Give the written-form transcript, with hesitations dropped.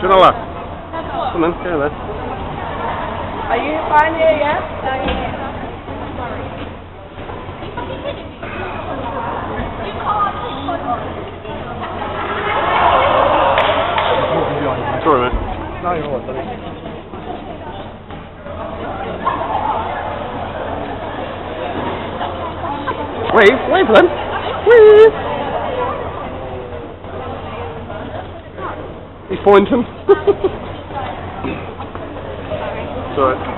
you want to laugh? Come on, go there. Are you fine here, yeah? Sorry, mate. No, you're all right, buddy. Wave for them. Wave. He's pointing. Sorry.